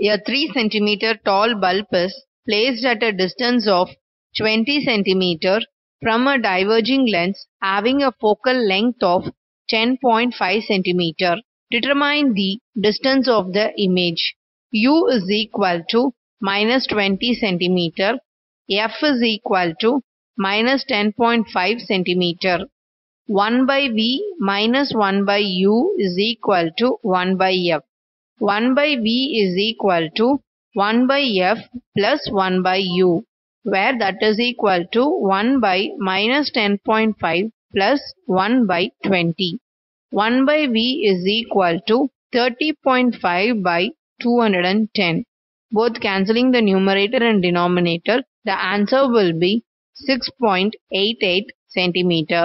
A 3 cm tall bulb is placed at a distance of 20 cm from a diverging lens having a focal length of 10.5 cm. Determine the distance of the image. U is equal to minus 20 cm. F is equal to minus 10.5 cm. 1 by V minus 1 by U is equal to 1 by F. 1 by V is equal to 1 by F plus 1 by U, where that is equal to 1 by minus 10.5 plus 1 by 20. 1 by V is equal to 30.5 by 210. Both cancelling the numerator and denominator, the answer will be 6.88 centimeter.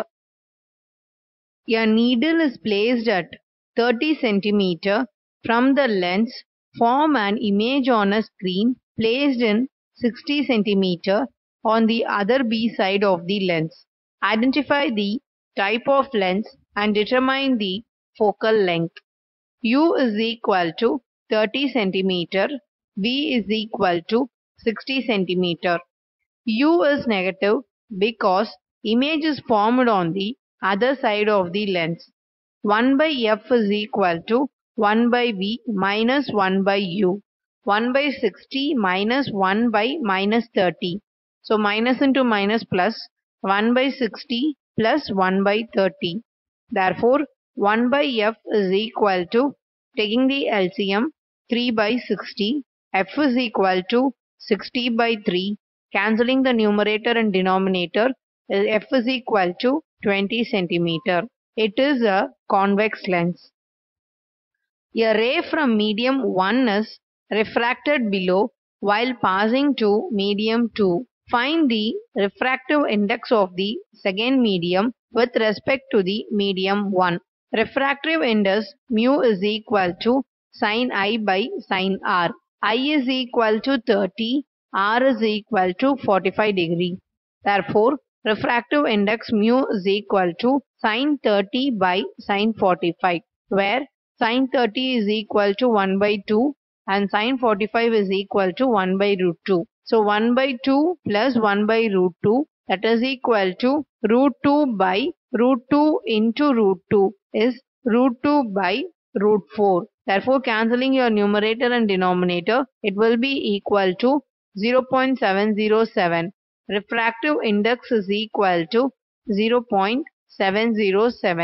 A needle is placed at 30 cm from the lens. Form an image on a screen placed in 60 cm on the other B side of the lens. Identify the type of lens and determine the focal length. U is equal to 30 cm. V is equal to 60 cm. U is negative because image is formed on the other side of the lens. 1 by F is equal to 1 by V minus 1 by U. 1 by 60 minus 1 by minus 30. So minus into minus plus 1 by 60 plus 1 by 30. Therefore 1 by F is equal to, taking the LCM, 3 by 60. F is equal to 60 by 3. Cancelling the numerator and denominator, F is equal to 20 cm. It is a convex lens. A ray from medium 1 is refracted below while passing to medium 2. Find the refractive index of the second medium with respect to the medium 1. Refractive index mu is equal to sin I by sin R. I is equal to 30, R is equal to 45 degree. Therefore, refractive index mu is equal to sin 30 by sin 45, where sin 30 is equal to 1 by 2 and sin 45 is equal to 1 by root 2. So 1 by 2 plus 1 by root 2, that is equal to root 2 by root 2 into root 2 is root 2 by root 4. Therefore, cancelling your numerator and denominator, it will be equal to 0.707. Refractive index is equal to 0.707.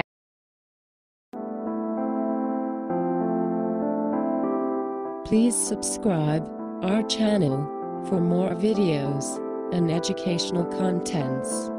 Please subscribe our channel for more videos and educational contents.